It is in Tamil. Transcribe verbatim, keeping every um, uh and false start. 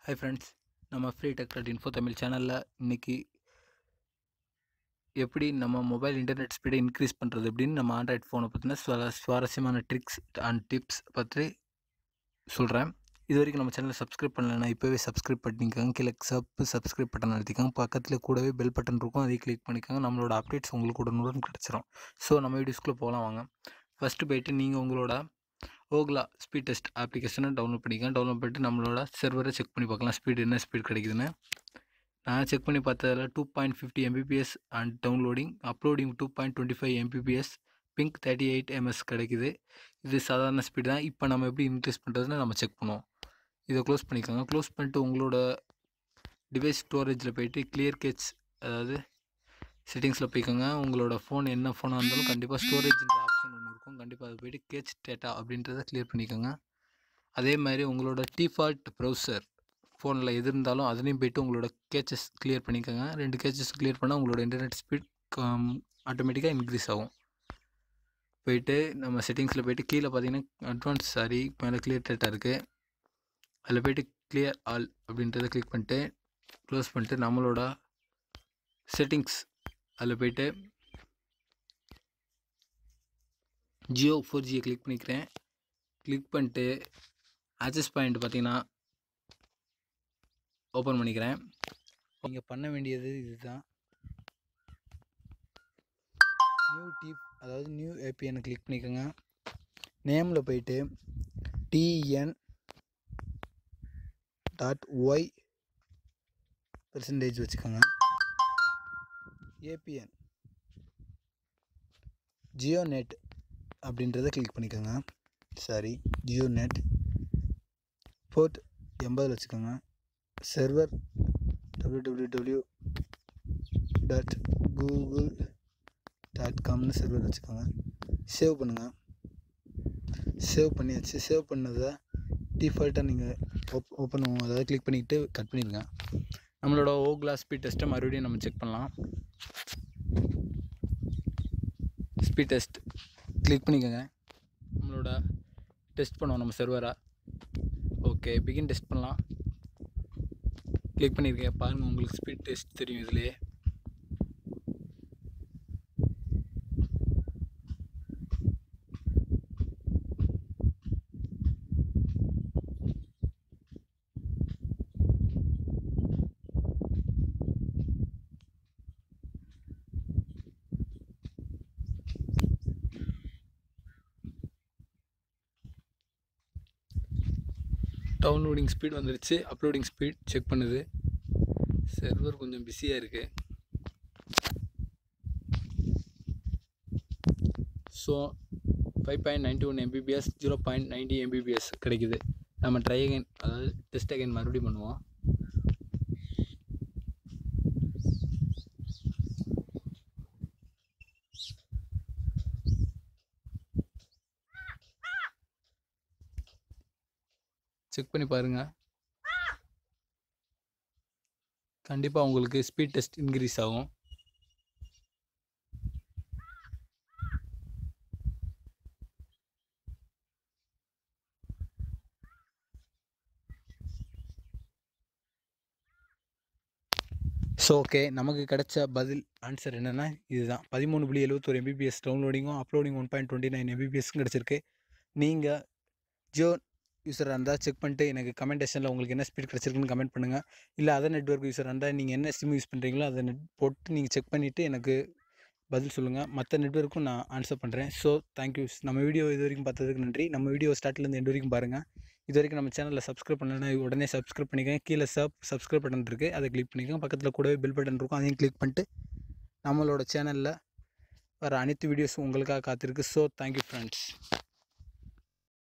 Hi friends, நம்ம free tech dot info Tamil சேனலில் இன்றைக்கி எப்படி நம்ம மொபைல் இன்டர்நெட் ஸ்பீடை இன்க்ரீஸ் பண்ணுறது அப்படின்னு நம்ம ஆண்ட்ராய்ட் ஃபோனை பற்றின சுவா சுவாரஸ்யமான ட்ரிக்ஸ் அண்ட் டிப்ஸ் பற்றி சொல்கிறேன். இது வரைக்கும் நம்ம சேனலை சப்ஸ்கிரைப் பண்ணலைன்னா இப்போவே சப்ஸ்கிரைப் பண்ணிக்கோங்க. கீழே சப் சப்ஸ்கிரைப் பட்டன் அழுத்திக்கோங்க. பக்கத்தில் கூடவே பெல் பட்டன் இருக்கும், அதையும் கிளிக் பண்ணிக்கோங்க. நம்மளோட அப்டேட்ஸ் உங்களுக்கு உடனுடன் கிடச்சிரும். ஸோ நம்ம வீடியோஸ்குள்ளே போகலாம் வாங்க. ஃபஸ்ட்டு போய்ட்டு நீங்கள் உங்களோட ஓக்லா ஸ்பீட் டெஸ்ட் அப்ளிகேஷனை டவுன்லோட் பண்ணிக்கலாம். டவுன்லோட் பண்ணிட்டு நம்மளோட சர்வரை செக் பண்ணி பார்க்கலாம், ஸ்பீடு என்ன ஸ்பீட் கிடைக்குதுன்னு. நான் செக் பண்ணி பார்த்ததில் two point fifty Mbps and downloading uploading two point twenty five Mbps ping thirty eight ms கிடைக்குது. இது சாதாரண ஸ்பீடு தான். இப்போ நம்ம எப்படி இன்க்ரீஸ் பண்ணுறதுன்னு நம்ம செக் பண்ணுவோம். இதை க்ளோஸ் பண்ணிக்கோங்க. க்ளோஸ் பண்ணிட்டு உங்களோட டிவைஸ் ஸ்டோரேஜில் போய்ட்டு கிளியர் கேட்ச் அதாவது செட்டிங்ஸில் போய்க்கோங்க. உங்களோட ஃபோன் என்ன ஃபோனாக இருந்தாலும் கண்டிப்பாக ஸ்டோரேஜ்ன்ற ஆப்ஷன் ஒன்று இருக்கும். கண்டிப்பாக அதை போய்ட்டு கேட்ச் டேட்டா அப்படின்றத கிளியர் பண்ணிக்கோங்க. அதே மாதிரி உங்களோட டிஃபால்ட் ப்ரௌசர் ஃபோனில் எது இருந்தாலும் அதுலேயும் போய்ட்டு உங்களோட கேச்சஸ் கிளியர் பண்ணிக்கோங்க. ரெண்டு கேச்சஸ் கிளியர் பண்ணால் உங்களோட இன்டர்நெட் ஸ்பீட் ஆட்டோமேட்டிக்காக இன்க்ரீஸ் ஆகும். போய்ட்டு நம்ம செட்டிங்ஸில் போய்ட்டு கீழே பார்த்தீங்கன்னா அட்வான்ஸ் சாரி மேலே கிளியர் டேட்டா இருக்குது. அதில் போய்ட்டு கிளியர் ஆல் அப்படின்றத கிளிக் பண்ணிட்டு க்ளோஸ் பண்ணிட்டு நம்மளோட செட்டிங்ஸ் அதில் போய்ட்டு ஜியோ ஃபோர் ஜியை கிளிக் பண்ணிக்கிறேன். கிளிக் பண்ணிட்டு ஆக்சஸ் பாயிண்ட் பார்த்தீங்கன்னா ஓப்பன் பண்ணிக்கிறேன். நீங்கள் பண்ண வேண்டியது இதுதான். நியூ டிப் அதாவது நியூ ஏபிஎன் கிளிக் பண்ணிக்கோங்க. நேமில் போய்ட்டு டிஎன் டாட் ஒய் பெர்சன்டேஜ் வச்சுக்கோங்க. ஏபிஎன் ஜியோ நெட் அப்படின்றத கிளிக் பண்ணிக்கோங்க. சாரி ஜியோ நெட் போர்ட் எண்பதில் வச்சுக்கோங்க. Server W W W dot Google dot காம்னு சர்வர் வச்சுக்கோங்க. சேவ் பண்ணுங்கள். சேவ் பண்ணியாச்சு. சேவ் பண்ணதை டிஃபால்ட்டாக நீங்கள் ஓப் ஓப்பன் அதாவது கிளிக் பண்ணிவிட்டு கட் பண்ணிடுங்க. நம்மளோட ஓக்லா ஸ்பீட் டெஸ்ட்டை மறுபடியும் நம்ம செக் பண்ணலாம். ஸ்பீட் டெஸ்ட் கிளிக் பண்ணிக்கோங்க. நம்மளோட டெஸ்ட் பண்ணுவோம் நம்ம சர்வரை. ஓகே, பிகின் டெஸ்ட் பண்ணலாம். கிளிக் பண்ணியிருக்கேன். பாருங்கள், உங்களுக்கு ஸ்பீட் டெஸ்ட் தெரியும் இதிலே. டவுன்லோடிங் ஸ்பீட் வந்துருச்சு. அப்லோடிங் ஸ்பீட் செக் பண்ணுது. சர்வர் கொஞ்சம் பிஸியாக இருக்குது. So five point ninety one Mbps zero point ninety Mbps கிடைக்குது. நம்ம ட்ரை அகைன் அதாவது டெஸ்ட் அகைன் மறுபடியும் பண்ணுவோம். செக் பண்ணி பாருங்கள். கண்டிப்பாக உங்களுக்கு ஸ்பீட் டெஸ்ட் இன்க்ரீஸ் ஆகும். ஸோ ஓகே, நமக்கு கிடைச்ச பதில் ஆன்சர் என்னென்னா இதுதான். பதிமூணு புள்ளி எழுபத்தொரு எம்பிபிஎஸ் டவுன்லோடிங்கும் uploading one point twenty nine எம்பிபிஎஸ்க்கும் கிடச்சிருக்கு. நீங்கள் ஜியோ யூஸராக இருந்தால் செக் பண்ணிட்டு எனக்கு கமெண்ட் செக்ஷனில் உங்களுக்கு என்ன ஸ்பீட் கிடச்சிருக்குன்னு கமெண்ட் பண்ணுங்கள். இல்லை அதர் நெட்வொர்க் யூஸராக இருந்தால் நீங்கள் என்ன சிம் யூஸ் பண்ணுறீங்களோ அதை நெட் போட்டு நீங்கள் செக் பண்ணிவிட்டு எனக்கு பதில் சொல்லுங்கள். மற்ற நெட்வொர்க்கும் நான் ஆன்சர் பண்ணுறேன். So thank you. நம்ம வீடியோ இது வரைக்கும் பார்த்ததுக்கு நன்றி. நம்ம வீடியோ ஸ்டார்ட்லேருந்து எண்டு வரைக்கும் பாருங்கள். இது வரைக்கும் நம்ம சேனலில் சப்ஸ்கிரைப் பண்ணலைன்னா உடனே சப்ஸ்கிரைப் பண்ணிக்கோங்க. கீழே சப் சப்ஸ்கிரைப் பட்டன் இருக்குது, அதை கிளிக் பண்ணிக்கோங்க. பக்கத்தில் கூடவே பெல் பட்டன் இருக்கும், அதையும் கிளிக் பண்ணிட்டு நம்மளோட சேனலில் வர அனைத்து வீடியோஸும் உங்களுக்காக காத்திருக்கு. So thank you friends.